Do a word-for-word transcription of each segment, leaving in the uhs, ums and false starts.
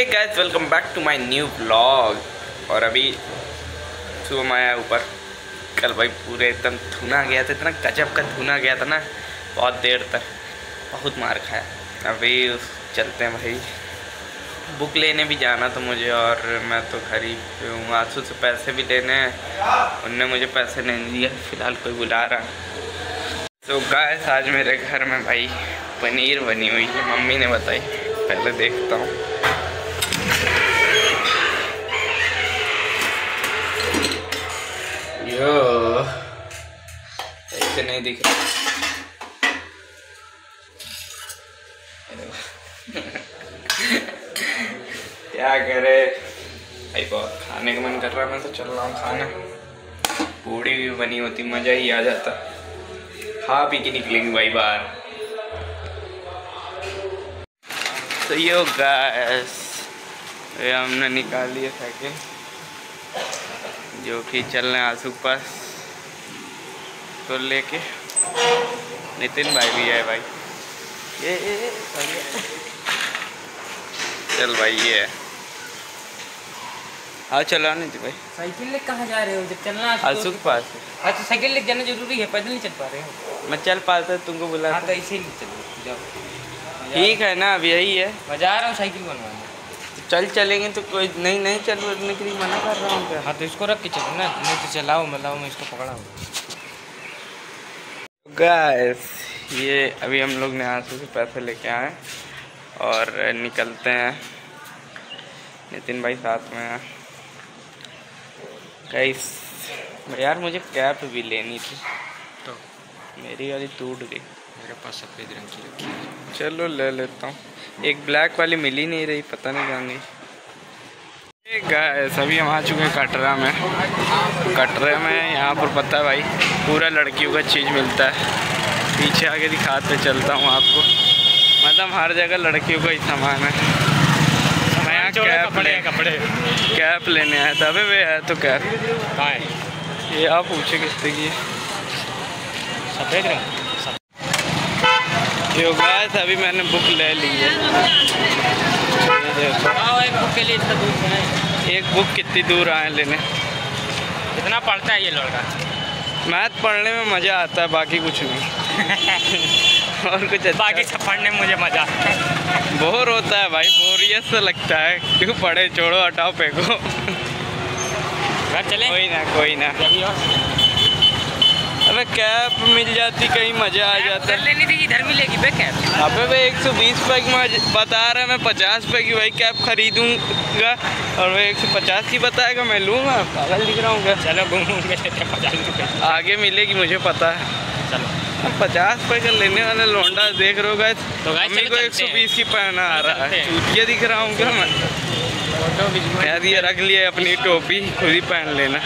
Hey guys, welcome back to my new blog. और अभी सुबह मैं आया ऊपर। कल भाई पूरे एकदम धुना गया था, इतना गजब का धुना गया था ना, बहुत देर तक बहुत मार खाया। अभी चलते हैं भाई, बुक लेने भी जाना तो मुझे, और मैं तो घर ही हूँ। आंसू से पैसे भी लेने हैं, उनने मुझे पैसे नहीं दिए, फ़िलहाल कोई बुला रहा। तो गाइस आज मेरे घर में भाई पनीर बनी हुई है, मम्मी ने बताई। पहले देखता हूँ। यो ऐसे नहीं दिख रहा। क्या करे भाई, बहुत खाने का मन कर रहा है। मैं तो चल रहा हूँ खाना। पूड़ी भी बनी होती मज़ा ही आ जाता। खा पी के निकलेंगे भाई बाहर। तो यो गाइस, ये हमने निकाल लिया साइकिल, जो कि चल रहे हैं आंसू के पास तो लेके। नितिन भाई भी है भाई, ये, ये, ये चल भाई ये है। हाँ चला नहीं थी भाई। साइकिल ले कहाँ जा रहे हो जब चलना आंसू के पास? हाँ तो साइकिल ले जाना जरूरी है, पैदल नहीं चल पा रहे हो। मैं चल पाता तुमको बुला। हाँ तो इसीलिए चलो जाओ। ठीक है ना, अब यही है। मैं जा रहा हूँ साइकिल बनवाने। तो चल चलेंगे तो कोई नहीं नहीं चलने के लिए मना कर रहा हूँ क्या? हाँ तो इसको रख के चलो ना, नहीं तो चलाओ मलाओ, मैं इसको पकड़ा हूँ। गाइस ये अभी हम लोग ने आंसू से पैसे लेके आए और निकलते हैं। नितिन भाई साथ में है। गाइस यार मुझे कैप भी लेनी थी, तो मेरी वाली टूट गई। मेरे पास सफ़ेद रंग की रखी है। चलो ले लेता हूँ। एक ब्लैक वाली मिल ही नहीं रही, पता नहीं कहाँ गई। गाइस अभी हम आ चुके हैं कटरा में। कटरे में यहाँ पर पता है भाई पूरा लड़कियों का चीज़ मिलता है। पीछे आगे दिखाते चलता हूँ आपको, मतलब हर जगह लड़कियों का ही सामान है। मैं यहाँ कैप ले कपड़े कैप लेने आया था। अबे वे है तो कैप कहाँ है? ये आप पूछे किससे की? सफ़ेद रंग। यो गाइस अभी मैंने बुक ले ली है। एक बुक के लिए इतना दूर से नहीं। एक बुक कितनी दूर आए लेने? कितना पढ़ता है ये लड़का? मैथ पढ़ने में मज़ा आता है, बाकी कुछ नहीं। और कुछ अच्छा बाकी सब पढ़ने में मुझे मज़ा आता है। बोर होता है भाई, बोरियत से लगता है। क्यों पढ़े, छोड़ो हटाओ फेंको। घर चले? कोई ना कोई ना। अबे कैप मिल जाती कहीं मज़ा आ जाता। लेनी थी, इधर मिलेगी बे कैप। अबे भाई एक सौ बीस रुपये की बता रहा है, मैं पचास रुपये की भाई कैप खरीदूँगा और वो एक सौ पचास की बताएगा, मैं लूँगा? पागल दिख रहा हूँ क्या? चलो घूम घूम के पचास रुपये आगे मिलेगी मुझे पता है। चलो अब पचास रुपये का लेने वाले लौंडा देख रहे हो गाइस। तो मम्मी को एक सौ बीस की पहना आ रहा है। चूतिया दिख रहा हूँ क्या मैं? यार ये रख लिया अपनी टोपी, खुद ही पहन लेना।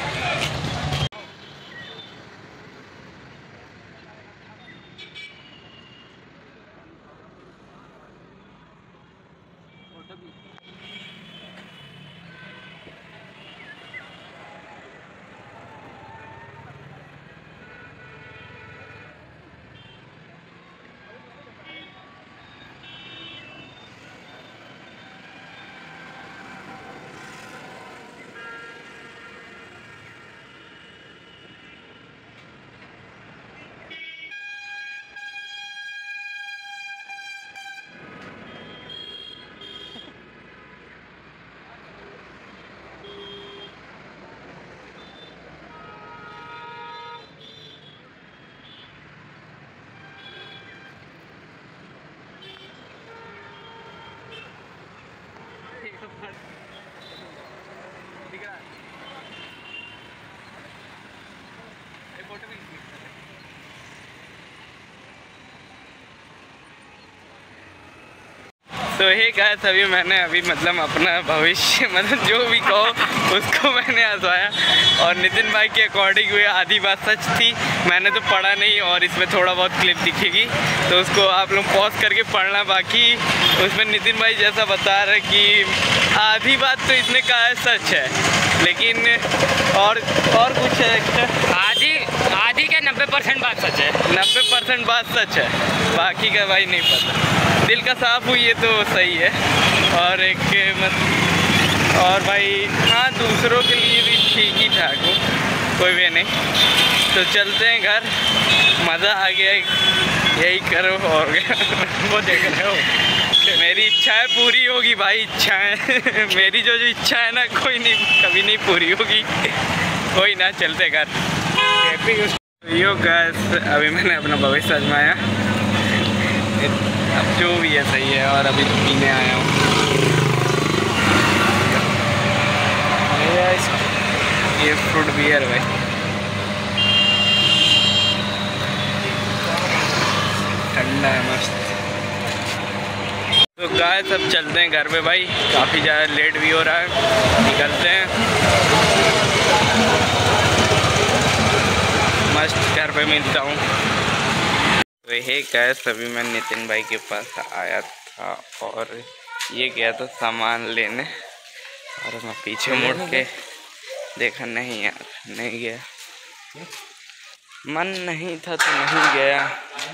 तो हे गाइस अभी मैंने अभी मतलब अपना भविष्य मतलब जो भी कहो उसको मैंने हंसाया, और नितिन भाई के अकॉर्डिंग हुए आधी बात सच थी। मैंने तो पढ़ा नहीं और इसमें थोड़ा बहुत क्लिप दिखेगी तो उसको आप लोग पॉज करके पढ़ना। बाकी उसमें नितिन भाई जैसा बता रहे कि आधी बात तो इसने कहा है सच है। लेकिन और और कुछ है, आधी आधी के नब्बे परसेंट बात सच है। नब्बे परसेंट बात सच है, बाकी का भाई नहीं पता। दिल का साफ हुई है तो सही है। और एक मत और भाई हाँ, दूसरों के लिए भी ठीक ही ठाक हो, कोई भी नहीं। तो चलते हैं घर, मज़ा आ गया, यही करो और वो देख रहे हो, मेरी इच्छाएं पूरी होगी भाई, इच्छाएं मेरी जो जो इच्छा है ना, कोई नहीं कभी नहीं पूरी होगी, कोई ना। चलते घर। यो गाइस, अभी मैंने अपना भविष्य आजमाया, अब जो भी है सही है। और अभी पीने आया हूँ ये फ्रूट बियर भाई, ठंडा है मस्त। तो गाइस सब चलते हैं घर पे भाई, काफ़ी ज़्यादा लेट भी हो रहा है, निकलते हैं मस्त, घर पे मिलता हूँ। तो हे गाइस, अभी मैं नितिन भाई के पास आया था और ये गया था सामान लेने, और मैं पीछे मुड़ के देखा, नहीं यार नहीं गया, मन नहीं था तो नहीं गया।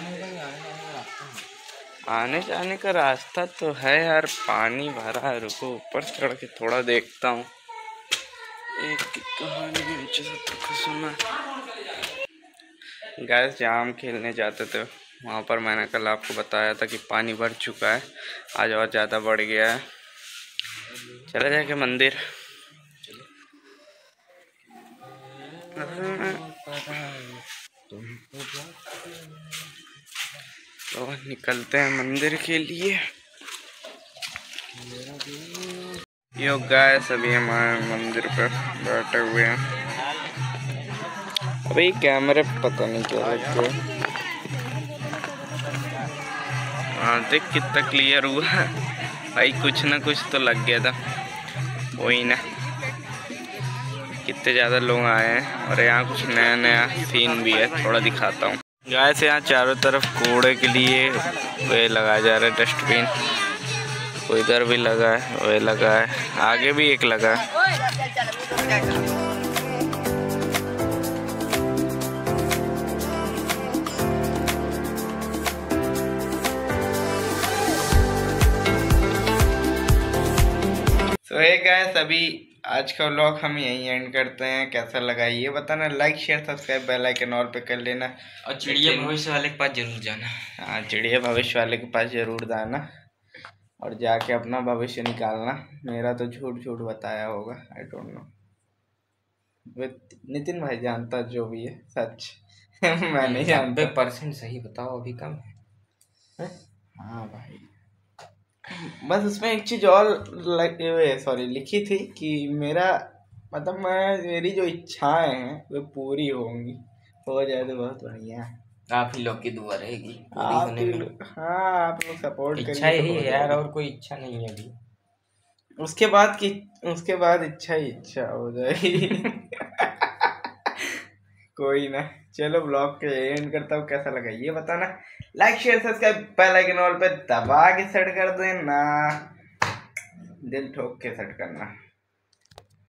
आने जाने का रास्ता तो है यार, पानी भरा है, रुको ऊपर चढ़ के थोड़ा देखता हूँ। एक कहानी है जो सुना, गैस जहाँ हम खेलने जाते थे वहाँ पर मैंने कल आपको बताया था कि पानी भर चुका है, आज और ज़्यादा बढ़ गया है। चले जाके मंदिर, तो निकलते हैं मंदिर के लिए। यो गाइस, अभी हमारे मंदिर पे बैठे हुए हैं। अभी कैमरे पता नहीं क्या लग गया, हाँ देख कितना क्लियर हुआ है भाई, कुछ ना कुछ तो लग गया था, वही ना। कितने ज़्यादा लोग आए हैं और यहाँ कुछ नया नया सीन भी है, थोड़ा दिखाता हूँ। गाइस यहाँ चारों तरफ कूड़े के लिए वे लगाया जा रहा है, डस्टबिन, कोई इधर भी लगा है, वे लगा है, आगे भी एक लगा है। तो हे गाइस, अभी आज का व्लॉग हम यहीं एंड करते हैं। कैसा लगा ये बताना, like share subscribe bell icon all पे कर लेना, और चिड़िया भविष्य वाले के पास जरूर जाना। हाँ, चिड़िया भविष्य वाले के पास जरूर जाना और जाके अपना भविष्य निकालना। मेरा तो झूठ झूठ बताया होगा, आई डोंट नो, नितिन भाई जानता जो भी है सच मैं नहीं जानता। परसेंट सही बताओ, अभी कम है। हाँ भाई, बस उसमें एक चीज़ और सॉरी लिखी थी कि मेरा मतलब मैं मेरी जो इच्छाएं हैं वो पूरी होंगी, हो जाए तो बहुत बढ़िया। आप ही लोग की दुआ रहेगी पूरी आप होने में। हाँ, आप लोग सपोर्ट करिए। इच्छा ही है यार, और कोई इच्छा नहीं है अभी। उसके बाद की उसके बाद इच्छा ही इच्छा हो जाएगी कोई ना, चलो ब्लॉग के एंड करता हूँ। कैसा लगा ये बताना, like share subscribe bell icon all पे दबा के सेट कर देना, दिल ठोक के सेट करना।